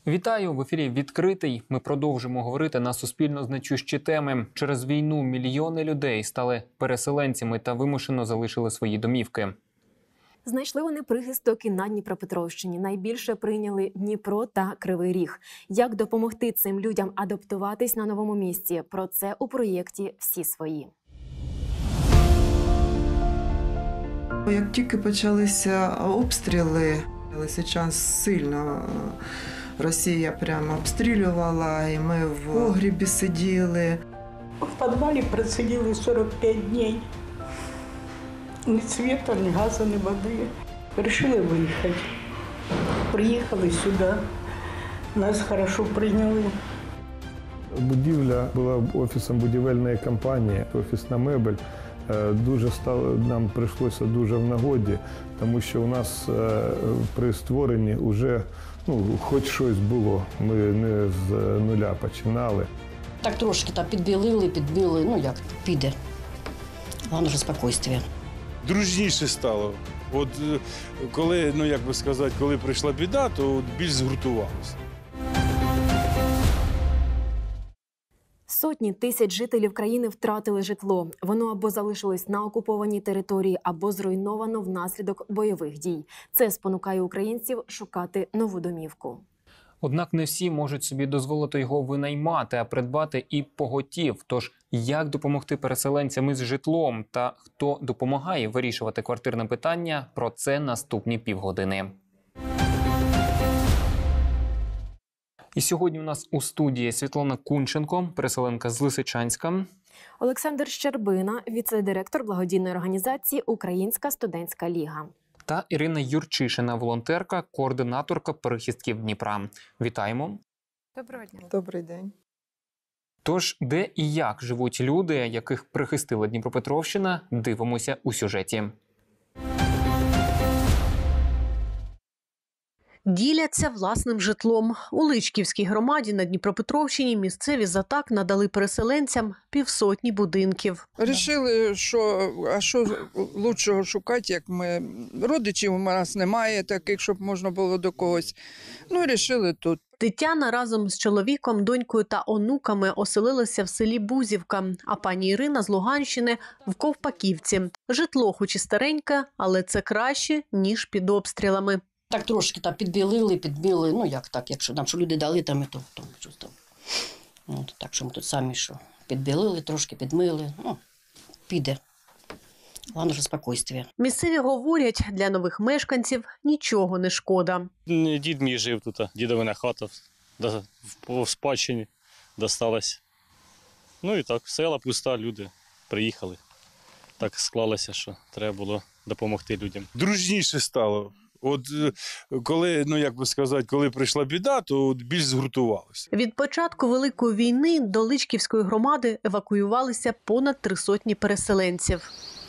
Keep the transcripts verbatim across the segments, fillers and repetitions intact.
Вітаю! В ефірі «Відкритий». Ми продовжимо говорити на суспільно значущі теми. Через війну мільйони людей стали переселенцями та вимушено залишили свої домівки. Знайшли вони прихисток і на Дніпропетровщині. Найбільше прийняли Дніпро та Кривий Ріг. Як допомогти цим людям адаптуватись на новому місці? Про це у проєкті «Всі свої». Як тільки почалися обстріли, Лисичанськ сильно Росія прямо обстрілювала, і ми в погрібі сиділи. В підвалі просиділи сорок п'ять днів. Ні світу, ні газу, ні води. Вирішили виїхати. Приїхали сюди. Нас хорошо прийняли. Будівля була офісом будівельної компанії, офісна мебель. Дуже стало, нам прийшлося дуже в нагоді, тому що у нас при створенні вже ну, хоч щось було. Ми не з нуля починали. Так трошки там підбілили, підбили, ну як, піде. Головне ж спокійствие. Дружніше стало. От коли, ну як би сказати, коли прийшла біда, то більш згуртувалося. Сотні тисяч жителів країни втратили житло. Воно або залишилось на окупованій території, або зруйновано внаслідок бойових дій. Це спонукає українців шукати нову домівку. Однак не всі можуть собі дозволити його винаймати, а придбати і поготів. Тож, як допомогти переселенцям із житлом та хто допомагає вирішувати квартирне питання, про це наступні півгодини. І сьогодні у нас у студії Світлана Кунченко, переселенка з Лисичанська. Олександр Щербина, віце-директор благодійної організації «Українська студентська ліга». Та Ірина Юрчишина, волонтерка, координаторка перехистків Дніпра. Вітаємо. Доброго дня. Добрий день. Тож, де і як живуть люди, яких прихистила Дніпропетровщина, дивимося у сюжеті. Діляться власним житлом. У Личківській громаді на Дніпропетровщині місцеві з атак надали переселенцям півсотні будинків. Рішили, що а що лучшого шукати, як ми родичів у нас немає таких, щоб можна було до когось. Ну і рішили тут. Тетяна разом з чоловіком, донькою та онуками оселилася в селі Бузівка, а пані Ірина з Луганщини в Ковпаківці. Житло хоч і стареньке, але це краще, ніж під обстрілами. Так трошки там підбілили, підбили, ну як так, якщо нам що люди дали, там і то, то щось там. От, так що ми тут самі що підбілили, трошки підмили, ну, піде. Головне ж спокійствие. Місцеві говорять, для нових мешканців нічого не шкода. Дід мій жив тут, дідовина хата в спадщині досталась. Ну і так, села пуста, люди приїхали. Так склалося, що треба було допомогти людям. Дружніше стало. От коли, ну як би сказати, коли прийшла біда, то більш згуртувалося. Від початку Великої війни до Личківської громади евакуювалися понад три сотні переселенців.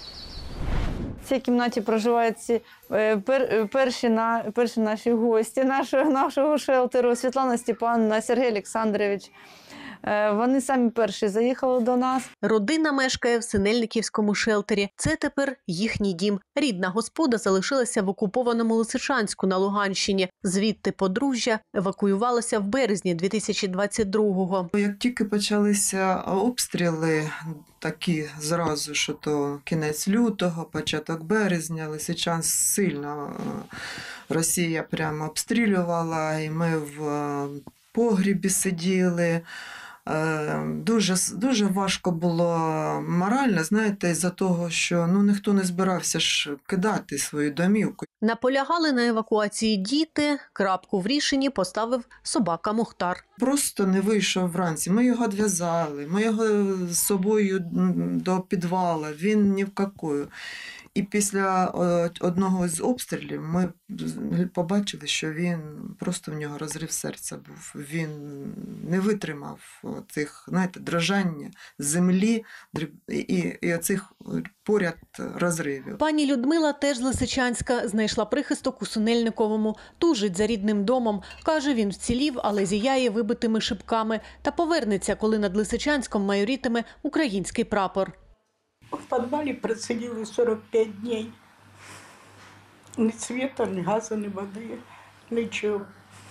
В цій кімнаті проживають ці пер, перші, на, перші наші гості нашого, нашого шелтеру. Світлана Степанівна, Сергій Олександрович. Вони самі перші заїхали до нас. Родина мешкає в Синельниківському шелтері. Це тепер їхній дім. Рідна господа залишилася в окупованому Лисичанську на Луганщині. Звідти подружжя евакуювалося в березні дві тисячі двадцять другого. Як тільки почалися обстріли, такі зразу, що то кінець лютого, початок березня, Лисичанськ сильно Росія прямо обстрілювала, і ми в погрібі сиділи. Дуже, дуже важко було морально, знаєте, із-за того, що ну, ніхто не збирався ж кидати свою домівку. Наполягали на евакуації діти, крапку в рішенні поставив собака Мухтар. Просто не вийшов вранці, ми його відв'язали, ми його з собою до підвалу, він ні в какую. І після одного з обстрілів ми побачили, що він, просто в нього розрив серця був. Він не витримав цих, знаєте, дрожання землі і, і оцих поряд розривів. Пані Людмила теж з Лисичанська, знайшла прихисток у Синельниковому, тужить за рідним домом. Каже, він вцілів, але зіяє вибитими шибками та повернеться, коли над Лисичанськом майорітиме український прапор. В підвалі просиділи сорок п'ять днів. Ні світу, ні газу, ні води, нічого.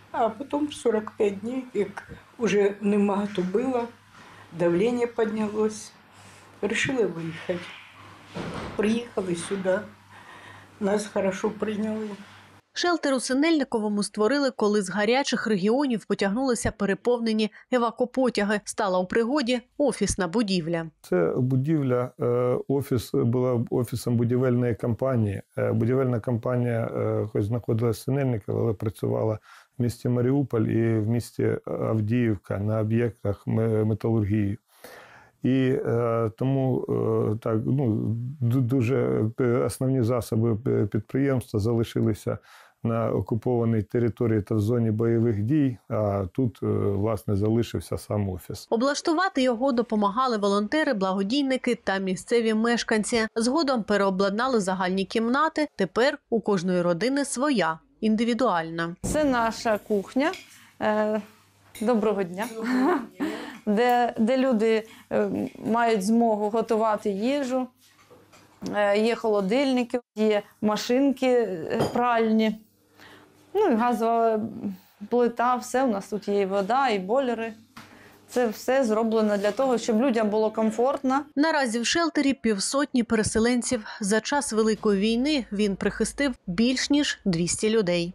А потім сорок п'ять днів, як вже нема тубила, давлення піднялось, вирішили виїхати. Приїхали сюди, нас хорошо прийняли. Шелтер у Синельниковому створили, коли з гарячих регіонів потягнулися переповнені евакопотяги. Стала у пригоді офісна будівля. Це будівля, е, офіс була офісом будівельної компанії. Е, Будівельна компанія, е, хоч знаходилася в Синельникові, але працювала в місті Маріуполь і в місті Авдіївка на об'єктах ме- металургії. І е, тому е, так, ну, ду- дуже основні засоби підприємства залишилися на окупованій території та в зоні бойових дій, а тут, е, власне, залишився сам офіс. Облаштувати його допомагали волонтери, благодійники та місцеві мешканці. Згодом переобладнали загальні кімнати. Тепер у кожної родини своя, індивідуальна. Це наша кухня. Е, Доброго дня. Де, де люди е, мають змогу готувати їжу. Е, Є холодильники, є машинки е, пральні. Ну і газова плита, все. У нас тут є і вода, і бойлери. Це все зроблено для того, щоб людям було комфортно. Наразі в шелтері півсотні переселенців. За час Великої війни він прихистив більш ніж двісті людей.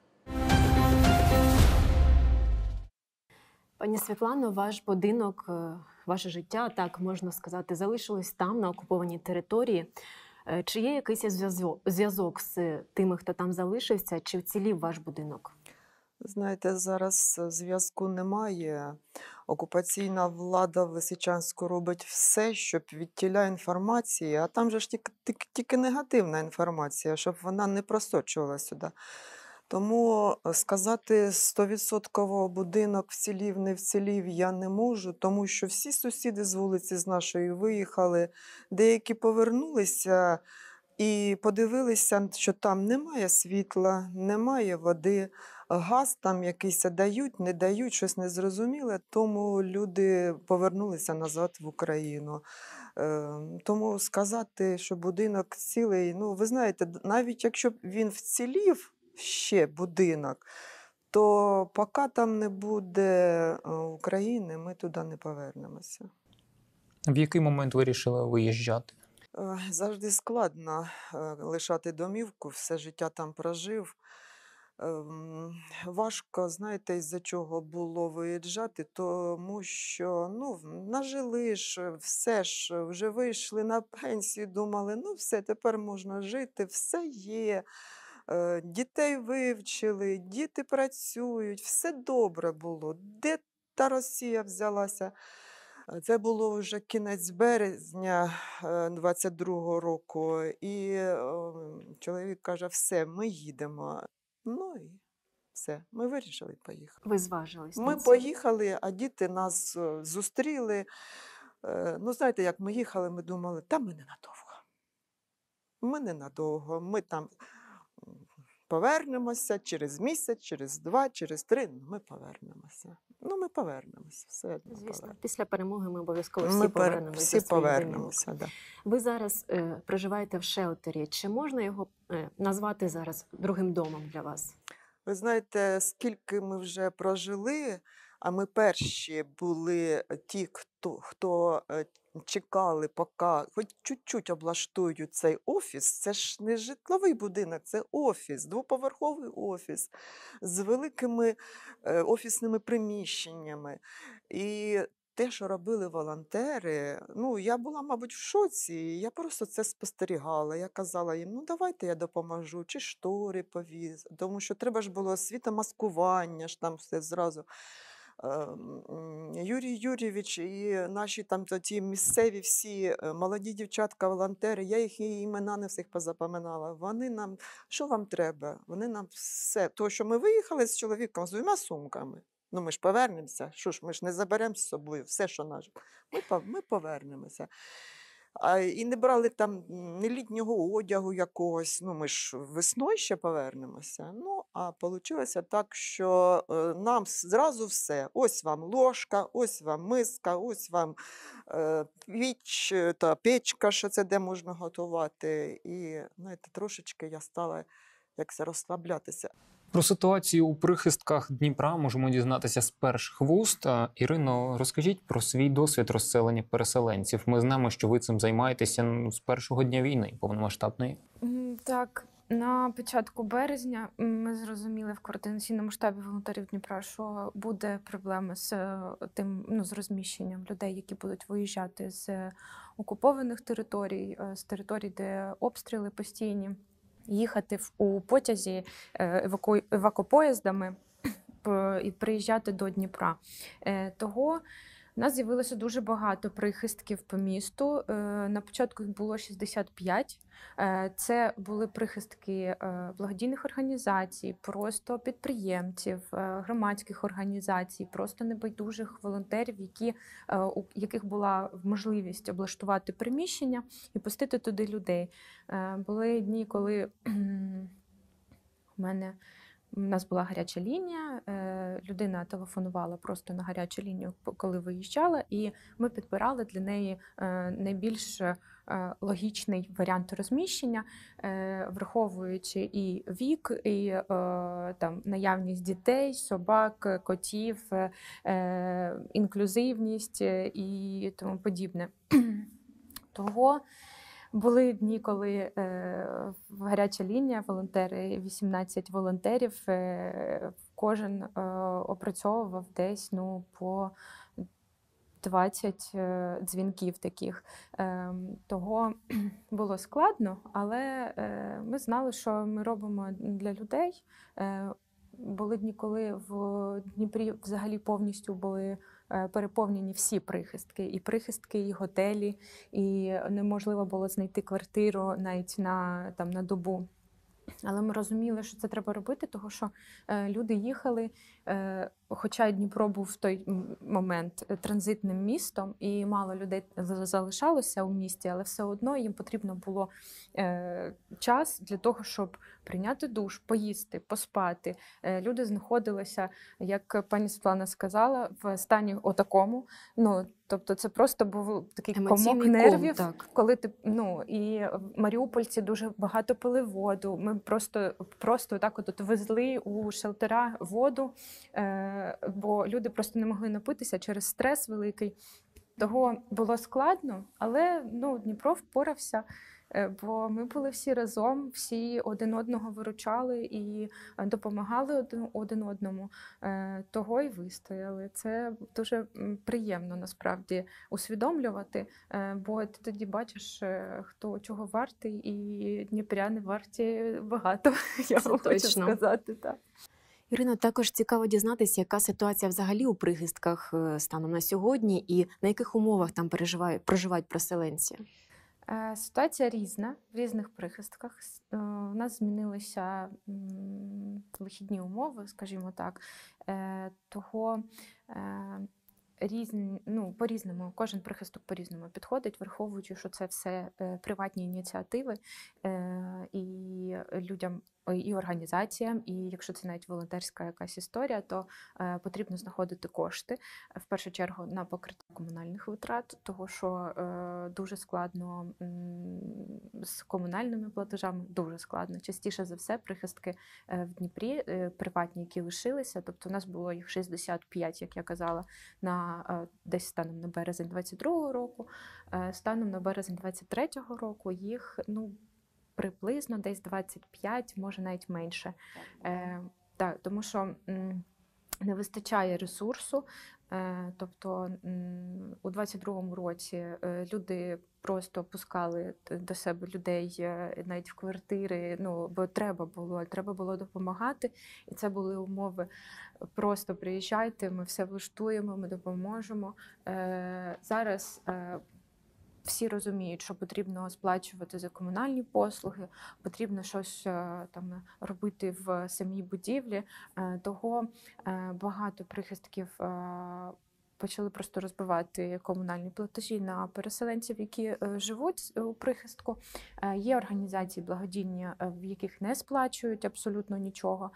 Пані Світлано, ваш будинок, е, ваше життя, так можна сказати, залишилось там, на окупованій території. Е, Чи є якийсь зв'язок- зв'язок з тими, хто там залишився, чи вцілів ваш будинок? Знаєте, зараз зв'язку немає. Окупаційна влада в Лисичанську робить все, щоб відтіля інформації, а там же ж тільки, тільки, тільки негативна інформація, щоб вона не просочувала сюди. Тому сказати стовідсотково будинок вцілів, не вцілів я не можу, тому що всі сусіди з вулиці з нашої виїхали, деякі повернулися і подивилися, що там немає світла, немає води, газ там якийсь дають, не дають, щось незрозуміле, тому люди повернулися назад в Україну. Е, Тому сказати, що будинок цілий, ну ви знаєте, навіть якщо б він вцілів, ще будинок, то поки там не буде України, ми туди не повернемося. В який момент вирішили виїжджати? Е, Завжди складно е, лишати домівку, все життя там прожив. Ем, Важко, знаєте, із-за чого було виїжджати, тому що ну, нажили ж, все ж, вже вийшли на пенсію, думали, ну все, тепер можна жити, все є. Е, Дітей вивчили, діти працюють, все добре було. Де та Росія взялася? Е, Це було вже кінець березня е, двадцять другого року, і е, чоловік каже, все, ми їдемо. Ну і все, ми вирішили поїхати. Ви зважились на Ми це? поїхали, а діти нас е, зустріли. Е, Ну, знаєте, як ми їхали, ми думали, та ми ненадовго. Ми ненадовго, ми там м, повернемося через місяць, через два, через три, ну, ми повернемося. Ну, ми повернемося, все одно Звісно, повернемося. після перемоги ми обов'язково всі Ми пер- повернемося всі до своїх повернемося, домівок. да. Ви зараз е, проживаєте в шелтері. Чи можна його е, назвати зараз другим домом для вас? Ви знаєте, скільки ми вже прожили, а ми перші були ті, хто, хто е, чекали, поки хоч чуть-чуть облаштують цей офіс. Це ж не житловий будинок, це офіс, двоповерховий офіс з великими е, офісними приміщеннями. І те, що робили волонтери, ну, я була, мабуть, в шоці, я просто це спостерігала. Я казала їм, ну, давайте я допоможу, чи штори повіз, тому що треба ж було світомаскування, ж там все зразу. Е, м, Юрій Юрійович і наші там ті місцеві всі е, молоді дівчатка, волонтери, я їх і імена не всіх позапам'ятала. Вони нам, що вам треба? Вони нам все. То, що ми виїхали з чоловіком з двома сумками, ну ми ж повернемося, що ж, ми ж не заберемо з собою все, що наше. Ми, пов- ми повернемося. А, і не брали там ні літнього одягу якогось, ну ми ж весною ще повернемося. Ну, а вийшло так, що е, нам зразу все. Ось вам ложка, ось вам миска, ось вам е, піч е, та печка, що це де можна готувати. І, знаєте, трошечки я стала якось розслаблятися. Про ситуацію у прихистках Дніпра можемо дізнатися з перших вуст. А, Ірино, розкажіть про свій досвід розселення переселенців. Ми знаємо, що ви цим займаєтеся ну, з першого дня війни повномасштабної. Так, на початку березня ми зрозуміли в координаційному штабі волонтерів Дніпра, що буде проблема з тим, ну, з розміщенням людей, які будуть виїжджати з окупованих територій, з територій, де обстріли постійні, їхати в, у потязі еваку... евакопоїздами і приїжджати до Дніпра. Того у нас з'явилося дуже багато прихистків по місту. На початку їх було шістдесят п'ять. Це були прихистки благодійних організацій, просто підприємців, громадських організацій, просто небайдужих волонтерів, які, у яких була можливість облаштувати приміщення і пустити туди людей. Були дні, коли у мене У нас була гаряча лінія, людина телефонувала просто на гарячу лінію, коли виїжджала, і ми підбирали для неї найбільш логічний варіант розміщення, враховуючи і вік, і там, наявність дітей, собак, котів, інклюзивність і тому подібне. Того були дні, коли е, гаряча лінія, волонтери, вісімнадцять волонтерів, е, кожен е, опрацьовував десь ну, по двадцять е, дзвінків таких. Е, того було складно, але е, ми знали, що ми робимо для людей. Е, були дні, коли в Дніпрі взагалі повністю були переповнені всі прихистки, і прихистки, і готелі, і неможливо було знайти квартиру навіть на, там, на добу. Але ми розуміли, що це треба робити, тому що е, люди їхали, е, хоча Дніпро був в той момент транзитним містом, і мало людей залишалося у місті, але все одно їм потрібно було е, час для того, щоб прийняти душ, поїсти, поспати. Е, люди знаходилися, як пані Світлана сказала, в стані отакому. Ну, тобто це просто був такий комок нервів, ком, коли ти, ну, і маріупольці дуже багато пили воду. Ми просто, просто так от везли у шелтера воду, е, бо люди просто не могли напитися через стрес великий. Того було складно, але ну, Дніпро впорався, е, бо ми були всі разом, всі один одного виручали і допомагали один, один одному. Е, того і вистояли. Це дуже приємно насправді усвідомлювати, е, бо ти тоді бачиш, хто чого вартий, і дніпряни варті багато, я вам хочу сказати. Так. Ірино, також цікаво дізнатися, яка ситуація взагалі у прихистках станом на сьогодні і на яких умовах там переживають, проживають переселенці? Ситуація різна в різних прихистках. У нас змінилися вихідні умови, скажімо так. Того різні, ну, по-різному, кожен прихисток по-різному підходить, враховуючи, що це все приватні ініціативи і людям, і організаціям, і якщо це навіть волонтерська якась історія, то е, потрібно знаходити кошти, в першу чергу на покриття комунальних витрат, того що е, дуже складно м, з комунальними платежами, дуже складно. Частіше за все прихистки е, в Дніпрі е, приватні, які лишилися, тобто у нас було їх шістдесят п'ять, як я казала, на е, десь станом на березень двадцять другого року, е, станом на березень двадцять третього року їх, ну, приблизно десь двадцять п'ять, може навіть менше. Е, так, тому що м, не вистачає ресурсу. Е, тобто м, у двадцять другому році е, люди просто пускали до себе людей е, навіть в квартири, ну, бо треба було, треба було допомагати. І це були умови: просто приїжджайте, ми все влаштуємо, ми допоможемо. Е, зараз е, всі розуміють, що потрібно сплачувати за комунальні послуги, потрібно щось там робити в самій будівлі. Того багато прихистків почали просто розбивати комунальні платежі на переселенців, які живуть у прихистку. Є організації благодійні, в яких не сплачують абсолютно нічого,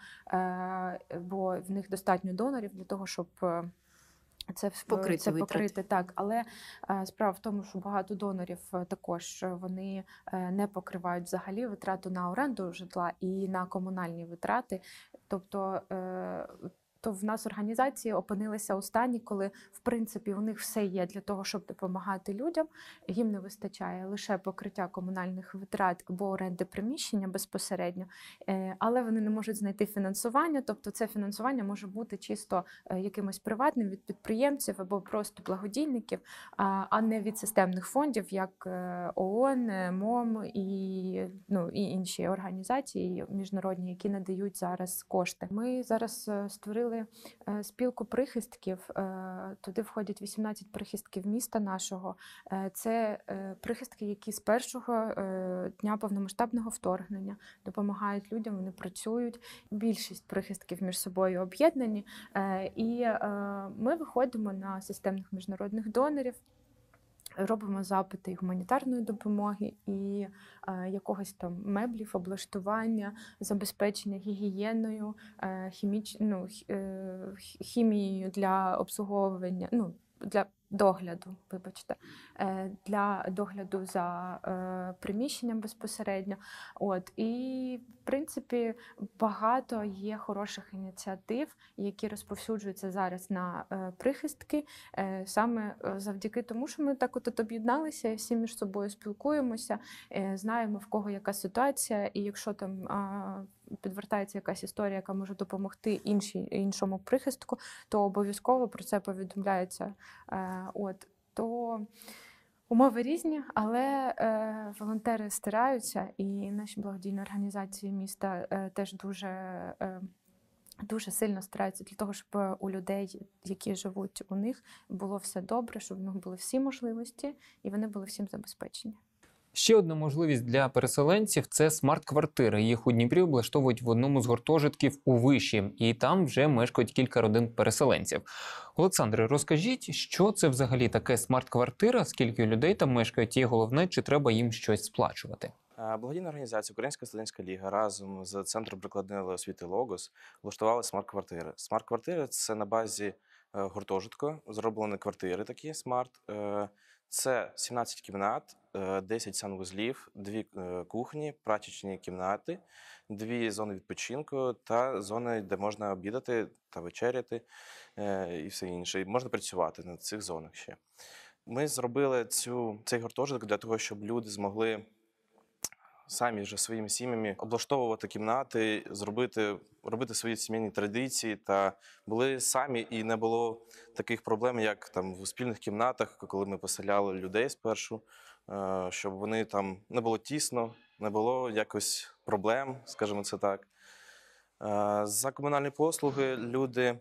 бо в них достатньо донорів для того, щоб Це, покрити, це покрити, так. Але е, справа в тому, що багато донорів також вони е, не покривають взагалі витрату на оренду житла і на комунальні витрати. Тобто е, то в нас організації опинилися у стані, коли, в принципі, у них все є для того, щоб допомагати людям. Їм не вистачає лише покриття комунальних витрат або оренди приміщення безпосередньо, але вони не можуть знайти фінансування. Тобто це фінансування може бути чисто якимось приватним від підприємців або просто благодійників, а не від системних фондів, як ООН, МОМ і, ну, і інші організації міжнародні, які надають зараз кошти. Ми зараз створили спілку прихистків. Туди входять вісімнадцять прихистків міста нашого. Це прихистки, які з першого дня повномасштабного вторгнення допомагають людям, вони працюють. Більшість прихистків між собою об'єднані. І ми виходимо на системних міжнародних донорів, робимо запити гуманітарної допомоги і е, якогось там меблів, облаштування, забезпечення гігієною, е, хіміч... ну, е, хімією для обслуговування, ну, для догляду, вибачте, е, для догляду за е, приміщенням безпосередньо. От. І, в принципі, багато є хороших ініціатив, які розповсюджуються зараз на е, прихистки, е, саме завдяки тому, що ми так от об'єдналися і всі між собою спілкуємося, е, знаємо, в кого яка ситуація, і якщо там е, підвертається якась історія, яка може допомогти іншій, іншому прихистку, то обов'язково про це повідомляється. Е, от, то умови різні, але е, волонтери стараються, і наші благодійні організації міста е, теж дуже, е, дуже сильно стараються для того, щоб у людей, які живуть у них, було все добре, щоб у них були всі можливості, і вони були всім забезпечені. Ще одна можливість для переселенців – це смарт-квартири. Їх у Дніпрі облаштовують в одному з гуртожитків у Виші. І там вже мешкають кілька родин переселенців. Олександре, розкажіть, що це взагалі таке смарт-квартира, скільки людей там мешкають, і головне, чи треба їм щось сплачувати? Благодійна організація Українська студентська ліга разом з Центром прикладної освіти «Логос» влаштували смарт-квартири. Смарт-квартири – це на базі гуртожитку, зроблені квартири такі смарт. Це сімнадцять кімнат, десять санвузлів, дві кухні, прачечні кімнати, дві зони відпочинку та зони, де можна обідати та вечеряти і все інше. І можна працювати на цих зонах ще. Ми зробили цю, цей гуртожиток для того, щоб люди змогли самі вже своїми сім'ями облаштовувати кімнати, зробити, робити свої сімейні традиції, та були самі, і не було таких проблем, як там в спільних кімнатах, коли ми поселяли людей спершу, щоб вони там не було тісно, не було якось проблем, скажімо це так. За комунальні послуги люди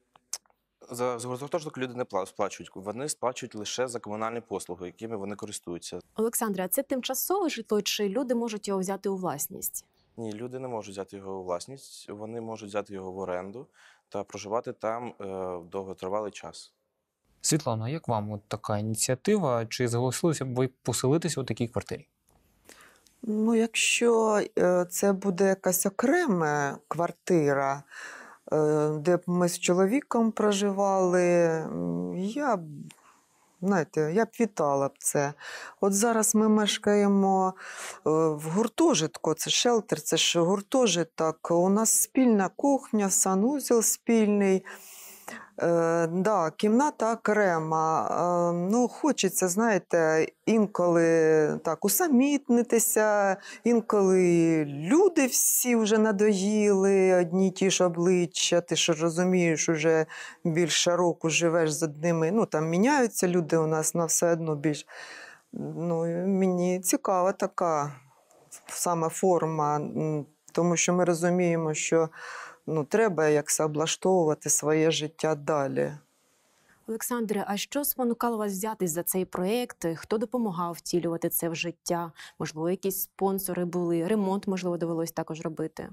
За гуртожиток люди не сплачують, вони сплачують лише за комунальні послуги, якими вони користуються. Олександре, а це тимчасове житло, чи люди можуть його взяти у власність? Ні, люди не можуть взяти його у власність, вони можуть взяти його в оренду та проживати там е, довготривалий час. Світлана, як вам от така ініціатива? Чи зголосилися б ви поселитися у такій квартирі? Ну, якщо це буде якась окрема квартира, де б ми з чоловіком проживали, я б, знаєте, я б вітала б це. От зараз ми мешкаємо в гуртожитку, це шелтер, це ж гуртожиток, у нас спільна кухня, санузел спільний. Е, да, кімната окрема. Е, ну, хочеться, знаєте, інколи так усамітнитися, інколи люди всі вже надоїли, одні ті ж обличчя, ти ж розумієш, уже більше року живеш з одними, ну, там міняються люди у нас, але все одно більш. Ну, мені цікава така саме форма, тому що ми розуміємо, що ну, треба якось облаштовувати своє життя далі. Олександре, а що спонукало вас взятись за цей проєкт? Хто допомагав втілювати це в життя? Можливо, якісь спонсори були? Ремонт, можливо, довелось також робити?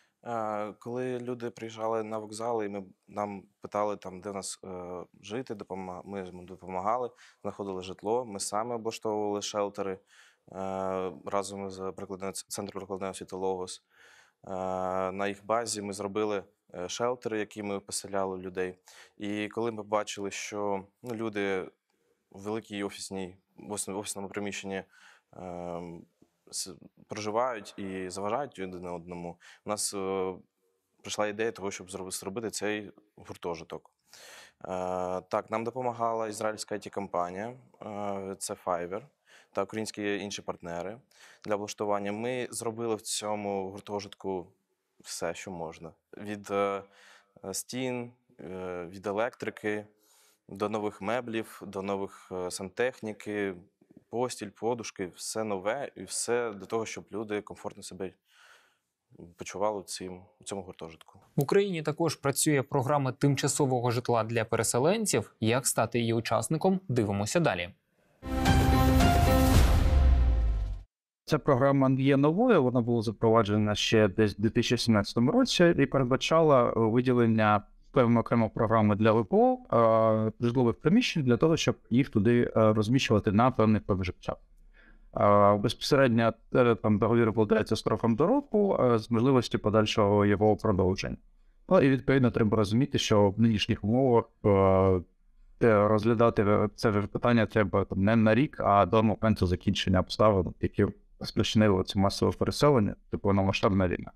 Коли люди приїжджали на вокзали, і ми, нам питали, там, де нас е, жити, допомаг... ми допомагали, знаходили житло, ми самі облаштовували шелтери е, разом з Центром прикладної освіти «Логос». На їх базі ми зробили шелтери, які ми поселяли людей. І коли ми побачили, що ну, люди в великій офісній, офісному приміщенні е, проживають і заважають один одному, у нас е, прийшла ідея того, щоб зробити цей гуртожиток. Так, нам допомагала ізраїльська ай ті-компанія, це Fiverr, та українські інші партнери для облаштування. Ми зробили в цьому гуртожитку все, що можна. Від стін, від електрики, до нових меблів, до нових сантехніки, постіль, подушки, все нове і все для того, щоб люди комфортно себе почували у цьому гуртожитку. В Україні також працює програма тимчасового житла для переселенців. Як стати її учасником? Дивимося далі. Ця програма є новою, вона була запроваджена ще десь у дві тисячі сімнадцятому році і передбачала виділення певної окремої програми для ВПО, е, житлових приміщень, для того, щоб їх туди розміщувати на певний проміжок часу. Е, безпосередньо там договір укладається строком до року е, з можливістю подальшого його продовження. Ну, і відповідно треба розуміти, що в нинішніх умовах е, розглядати це питання треба там, не на рік, а до моменту закінчення обставин, які спричинили це масове переселення, типу повномасштабна війна.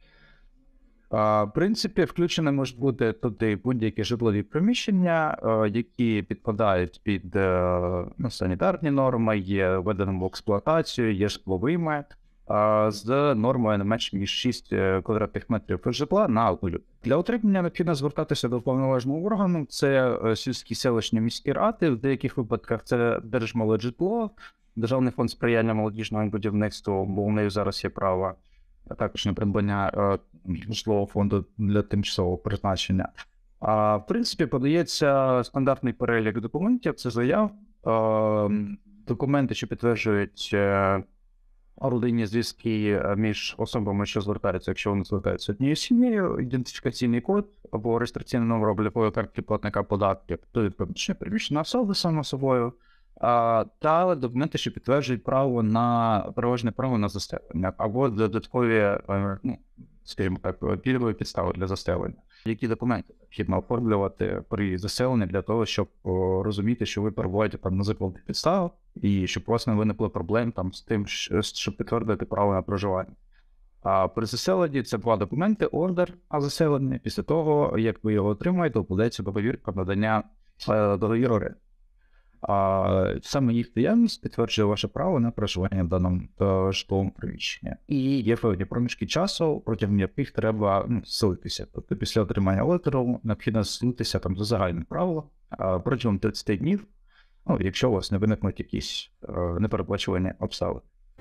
В принципі, включені можуть бути туди будь-які житлові приміщення, які підпадають під ну, санітарні норми, є введеними в експлуатацію, є житловими, з нормою не менше ніж шість квадратних метрів житла на одну. Для отримання необхідно звертатися до повноважного органу, це сільські, селищні, міські ради, в деяких випадках це Держмолоджитло, Державний фонд сприяння молодіжному будівництву, бо у неї зараз є право, а також на придбання е, житлового фонду для тимчасового призначення. А, в принципі, подається стандартний перелік документів, це заяв, е, документи, що підтверджують е, родинні зв'язки між особами, що звертаються, якщо вони звертаються однією сім'єю, ідентифікаційний код або реєстраційний номер облікової картки платника податків, то відповідно переміщена особа само собою, та документи, що підтверджують право на переважне право на заселення або додаткові, ну, скажімо так, пільгові підстави для заселення. Які документи необхідно оформлювати при заселенні для того, щоб о, розуміти, що ви перебуваєте там на законних підставах і щоб у вас не виникло проблем там з тим, щоб підтвердити право на проживання. А при заселенні це два документи: ордер на заселення. Після того, як ви його отримаєте, укладається договір про надання е, договіру оренди. А саме їх наявність підтверджує ваше право на проживання в даному е, житловому приміщенні. І є певні проміжки часу, протягом яких треба ну, зселитися. Тобто після отримання ордеру необхідно зселитися там за загальне правило а протягом тридцять днів, ну, якщо у вас не виникнуть якісь е, непередбачувані обставини.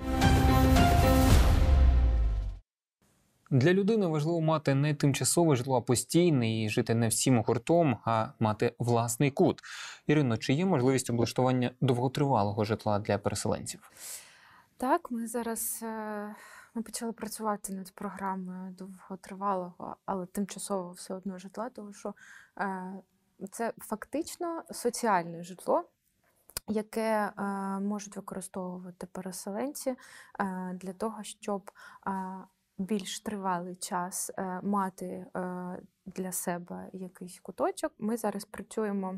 Для людини важливо мати не тимчасове житло, а постійне, і жити не всім гуртом, а мати власний кут. Ірино, чи є можливість облаштування довготривалого житла для переселенців? Так, ми зараз ми почали працювати над програмою довготривалого, але тимчасового все одно житла, тому що це фактично соціальне житло, яке можуть використовувати переселенці для того, щоб більш тривалий час е, мати е, для себе якийсь куточок. Ми зараз працюємо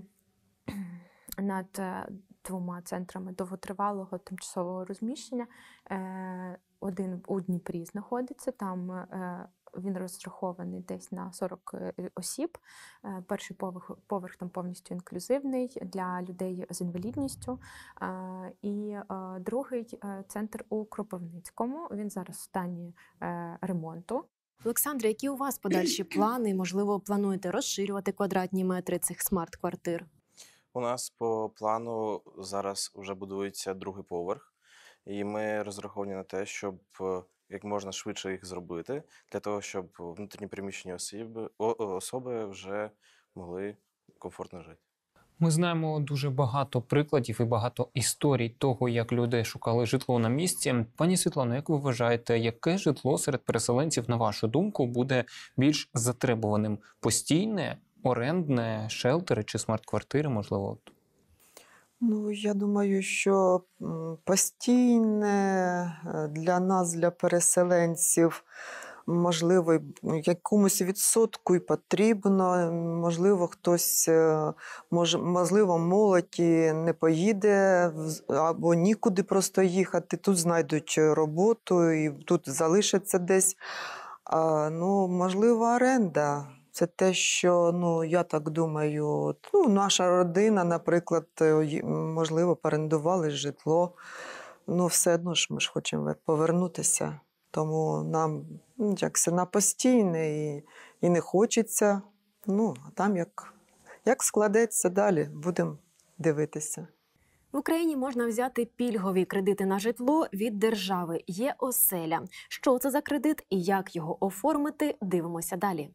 над е, двома центрами довготривалого тимчасового розміщення. Е, один у Дніпрі знаходиться, там е, він розрахований десь на сорок осіб. Е, перший поверх, поверх там повністю інклюзивний для людей з інвалідністю. Е, і е, другий е, центр у Кропивницькому, він зараз в стані е, ремонту. Олександре, які у вас подальші плани? Можливо, плануєте розширювати квадратні метри цих смарт-квартир? У нас по плану зараз вже будується другий поверх, і ми розраховані на те, щоб як можна швидше їх зробити, для того, щоб внутрішні приміщені особи, особи вже могли комфортно жити. Ми знаємо дуже багато прикладів і багато історій того, як люди шукали житло на місці. Пані Світлано, як ви вважаєте, яке житло серед переселенців, на вашу думку, буде більш затребуваним? Постійне, орендне, шелтери чи смарт-квартири, можливо? Ну, я думаю, що постійне для нас, для переселенців, можливо, якомусь відсотку і потрібно, можливо, хтось, може, можливо, молоді не поїде або нікуди просто їхати, тут знайдуть роботу і тут залишаться десь. А, ну, можливо, оренда. Це те, що, ну, я так думаю, ну, наша родина, наприклад, й- можливо, порендували житло. Ну, все одно ж ми ж хочемо повернутися. Тому нам ну, як це на постійне і, і не хочеться. Ну, а там як, як складеться далі, будемо дивитися. В Україні можна взяти пільгові кредити на житло від держави. Є оселя. Що це за кредит і як його оформити, дивимося далі.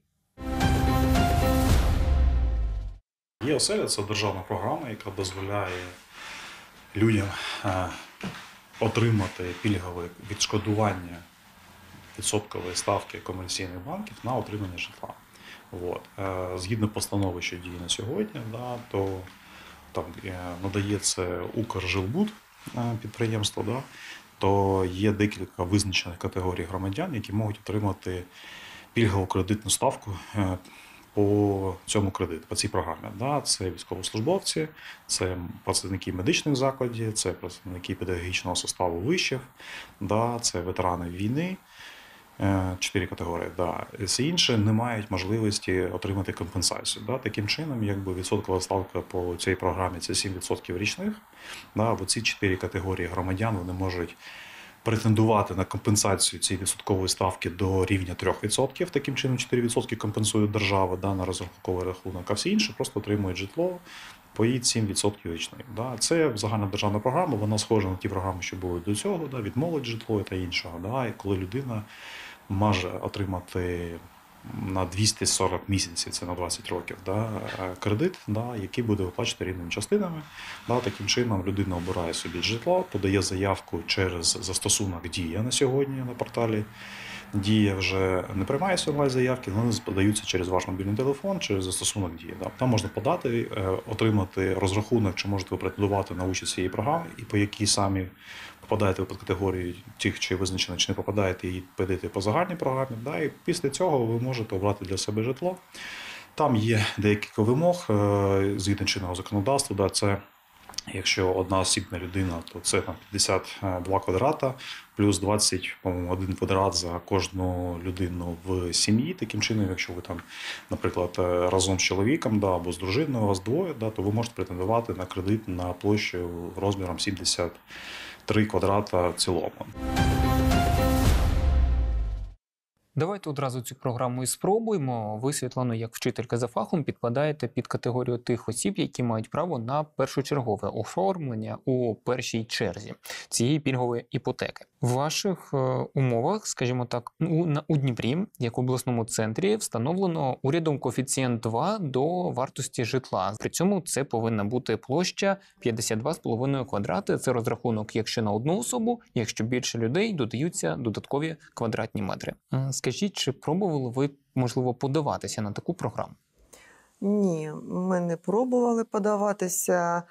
Є оселя – це державна програма, яка дозволяє людям е, отримати пільгове відшкодування відсоткової ставки комерційних банків на отримання житла. От. Е, згідно постанови, що діє на сьогодні, да, то там е, надає це Укржилбуд е, підприємство, да, то є декілька визначених категорій громадян, які можуть отримати пільгову кредитну ставку е, по цьому кредиту, по цій програмі. Да, це військовослужбовці, це працівники медичних закладів, це працівники педагогічного составу вишів, да, це ветерани війни. Чотири категорії. Да. Всі інші не мають можливості отримати компенсацію. Да. Таким чином, якби відсоткова ставка по цій програмі – це сім відсотків річних. Да. Ці чотири категорії громадян вони можуть претендувати на компенсацію цієї відсоткової ставки до рівня три відсотки. Таким чином чотири відсотки компенсує держава, да, на розрахунковий рахунок, а всі інші просто отримують житло по її сім відсотків річних. Да. Це загальнодержавна програма, вона схожа на ті програми, що були до цього, да, від молодь житло та іншого. Да, і коли людина може отримати на двісті сорок місяців, це на двадцять років, да, кредит, да, який буде виплачувати рівними частинами. Да, таким чином людина обирає собі житло, подає заявку через застосунок «Дія» на сьогодні на порталі. Дія вже не приймає онлайн заявки, вони подаються через ваш мобільний телефон, через застосунок «Дія». Да. Там можна подати, отримати розрахунок, чи можете ви претендувати на участь цієї програми, і по якій самі попадаєте ви під категорію тих, чи визначено, чи не попадаєте, і підете по загальній програмі. Да, і після цього ви можете обрати для себе житло. Там є декілька вимог згідно чинного законодавства. Да, це якщо одна осібна людина, то це там п'ятдесят два квадрата, плюс двадцять один квадрат за кожну людину в сім'ї. Таким чином, якщо ви там, наприклад, разом з чоловіком, да, або з дружиною, у вас двоє, да, то ви можете претендувати на кредит на площу розміром сімдесят три квадрата в цілому. Давайте одразу цю програму і спробуємо. Ви, Світлано, як вчителька за фахом, підпадаєте під категорію тих осіб, які мають право на першочергове оформлення у першій черзі цієї пільгової іпотеки. В ваших е, умовах, скажімо так, у, на, у Дніпрі, як в обласному центрі, встановлено урядом коефіцієнт два до вартості житла. При цьому це повинна бути площа п'ятдесят два з половиною квадрати. Це розрахунок, якщо на одну особу, якщо більше людей, додаються додаткові квадратні метри. Скажіть, чи пробували ви, можливо, подаватися на таку програму? Ні, ми не пробували подаватися.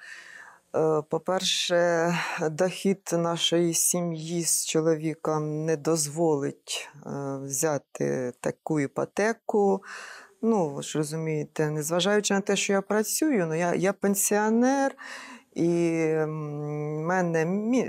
По-перше, дохід нашої сім'ї з чоловіком не дозволить взяти таку іпотеку. Ну, ви ж розумієте, незважаючи на те, що я працюю, ну, я, я пенсіонер, і в мене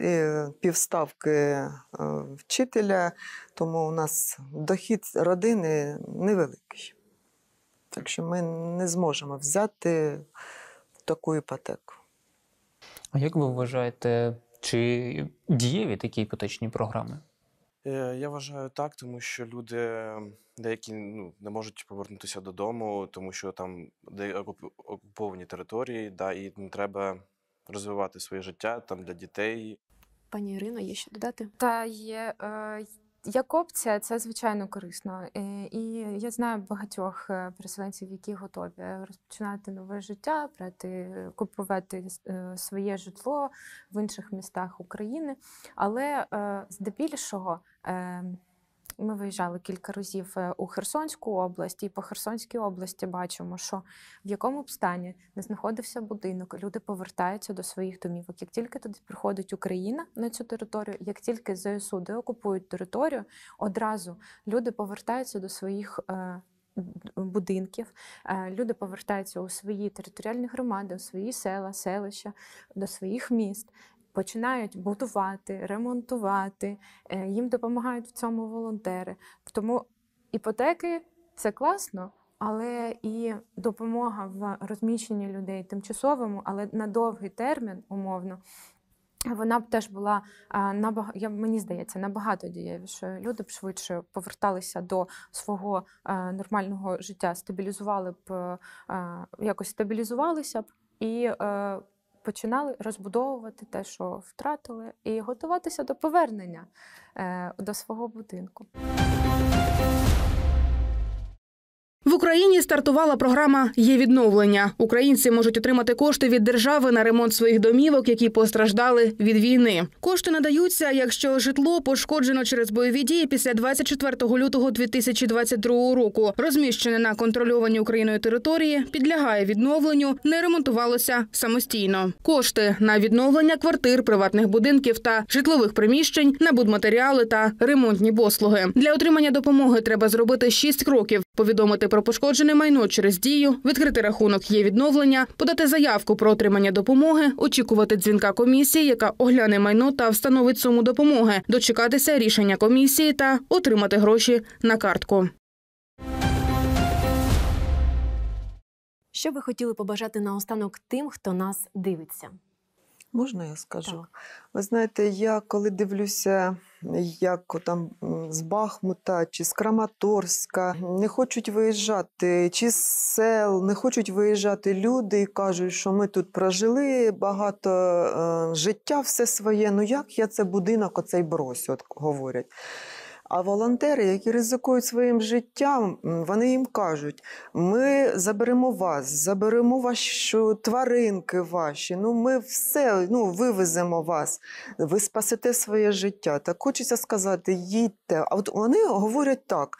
півставки вчителя, тому у нас дохід родини невеликий. Так що ми не зможемо взяти таку іпотеку. А як ви вважаєте, чи дієві такі іпотечні програми? Я вважаю так, тому що люди деякі ну, не можуть повернутися додому, тому що там окуповані території, да, і їм треба розвивати своє життя там для дітей. Пані Ірино, є що додати? Та є. Е... Як опція, це звичайно корисно. І я знаю багатьох переселенців, які готові розпочинати нове життя, брати, купувати своє житло в інших містах України. Але здебільшого ми виїжджали кілька разів у Херсонську область, і по Херсонській області бачимо, що в якому б стані не знаходився будинок, люди повертаються до своїх домівок. Як тільки туди приходить Україна на цю територію, як тільки ЗСУ деокупують територію, одразу люди повертаються до своїх е, будинків, е, люди повертаються у свої територіальні громади, у свої села, селища, до своїх міст. Починають будувати, ремонтувати, їм допомагають в цьому волонтери. Тому іпотеки – це класно, але і допомога в розміщенні людей тимчасовому, але на довгий термін, умовно, вона б теж була, набагато, я, мені здається, набагато дієвішою. Люди б швидше поверталися до свого нормального життя, стабілізували б, якось стабілізувалися б і починали розбудовувати те, що втратили, і готуватися до повернення до свого будинку. В Україні стартувала програма «Є відновлення». Українці можуть отримати кошти від держави на ремонт своїх домівок, які постраждали від війни. Кошти надаються, якщо житло пошкоджено через бойові дії після двадцять четвертого лютого дві тисячі двадцять другого року, розміщене на контрольованій Україною території, підлягає відновленню, не ремонтувалося самостійно. Кошти на відновлення квартир, приватних будинків та житлових приміщень, на будматеріали та ремонтні послуги. Для отримання допомоги треба зробити шість кроків: повідомити про пошкоджене майно через дію, відкрити рахунок «Є відновлення», подати заявку про отримання допомоги, очікувати дзвінка комісії, яка огляне майно та встановить суму допомоги, дочекатися рішення комісії та отримати гроші на картку. Що ви хотіли побажати наостанок тим, хто нас дивиться? Можна я скажу? Так. Ви знаєте, я коли дивлюся, як там з Бахмута чи з Краматорська не хочуть виїжджати, чи з сел не хочуть виїжджати люди і кажуть, що ми тут прожили багато е, життя все своє, ну як я це будинок оцей бросю, от говорять. А волонтери, які ризикують своїм життям, вони їм кажуть, ми заберемо вас, заберемо ваші тваринки ваші, ну ми все, ну вивеземо вас, ви спасете своє життя. Так хочеться сказати, їдьте. А от вони говорять так,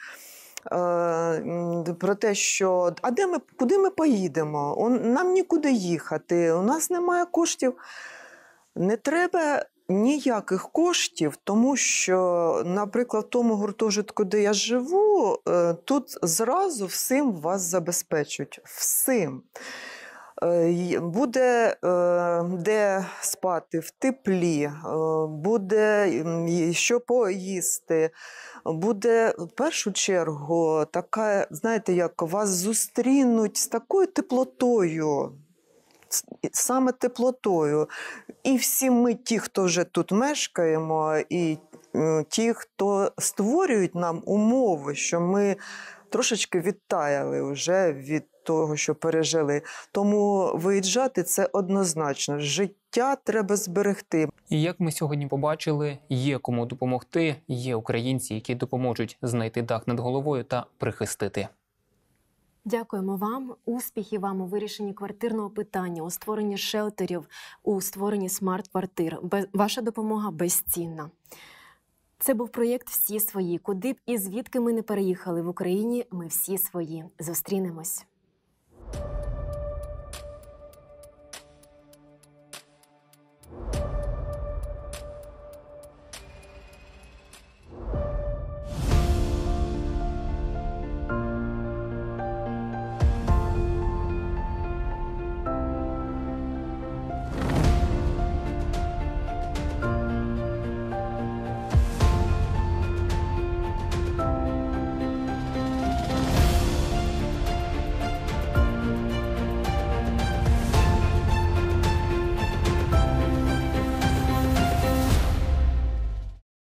про те, що а де ми, куди ми поїдемо? Нам нікуди їхати, у нас немає коштів. Не треба ніяких коштів, тому що, наприклад, в тому гуртожитку, де я живу, тут зразу всім вас забезпечують. Всім. Буде де спати в теплі, буде що поїсти, буде в першу чергу така, знаєте, як вас зустрінуть з такою теплотою, саме теплотою. І всі ми, ті, хто вже тут мешкаємо, і ті, хто створюють нам умови, що ми трошечки відтаяли вже від того, що пережили. Тому виїжджати – це однозначно. Життя треба зберегти. І як ми сьогодні побачили, є кому допомогти, є українці, які допоможуть знайти дах над головою та прихистити. Дякуємо вам. Успіхів вам у вирішенні квартирного питання, у створенні шелтерів, у створенні смарт-квартир. Ваша допомога безцінна. Це був проєкт «Всі свої». Куди б і звідки ми не переїхали в Україні, ми всі свої. Зустрінемось.